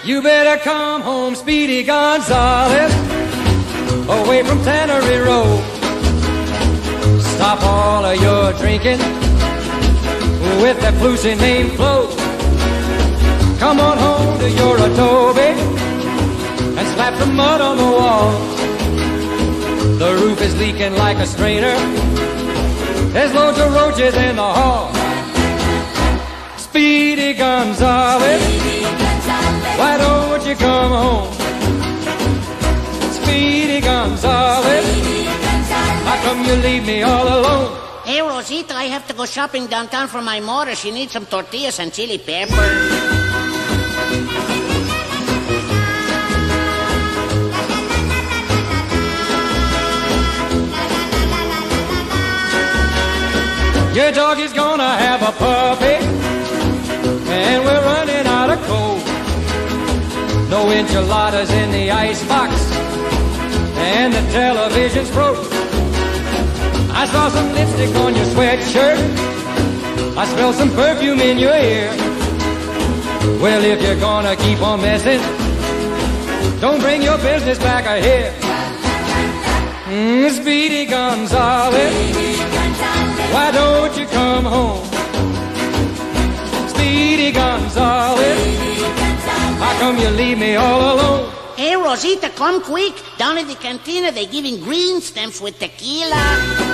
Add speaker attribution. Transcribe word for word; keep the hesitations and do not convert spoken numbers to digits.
Speaker 1: You better come home, Speedy Gonzales, away from Tannery Road. Stop all of your drinking with that flusy name Flo. Come on home to your Adobe and slap the mud on the walls. The roof is leaking like a strainer. There's loads of roaches in the hall. Speedy Gonzales, why don't you come home? Speedy Gonzales, how come you leave me all alone?
Speaker 2: Hey, Rosita, I have to go shopping downtown for my mother. She needs some tortillas and chili pepper.
Speaker 1: Your dog is gonna have a puppy, and we're running out of coal. No enchiladas in the icebox, and the television's broke. I saw some lipstick on your sweatshirt, I smell some perfume in your ear. Well, if you're gonna keep on messing, don't bring your business back here. Mm, Speedy Gonzales, why don't you come home? Speedy Gonzales, how come you leave me all alone?
Speaker 2: Hey, Rosita, come quick. Down at the cantina, they're giving green stamps with tequila.